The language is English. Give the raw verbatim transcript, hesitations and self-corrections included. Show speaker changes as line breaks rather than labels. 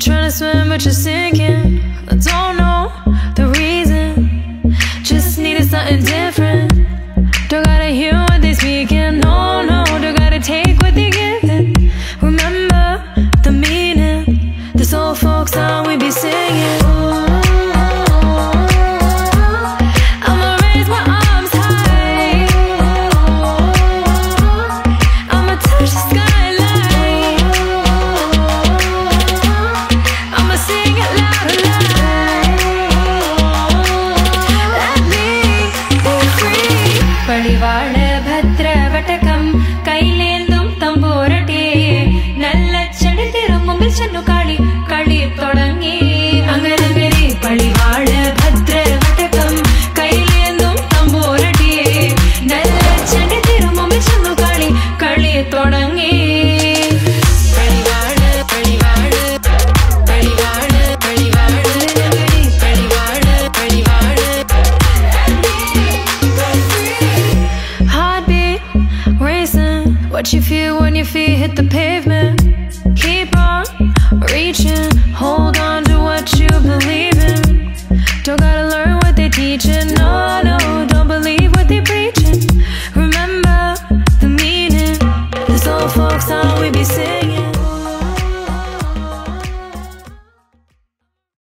Trying to swim but you're sinking. I don't know the reason, just needed something different. Don't gotta hear what they speaking, no, no. Don't gotta take what they giving. Remember the meaning, this old folk song we be singing. I'ma raise my arms high, I'ma touch the skyline, I'ma sing it loud and loud. Let me be free. Padivada bhadra vatakam kailendum tamborate nalla chedi tirumum chanu kali kali thodangi.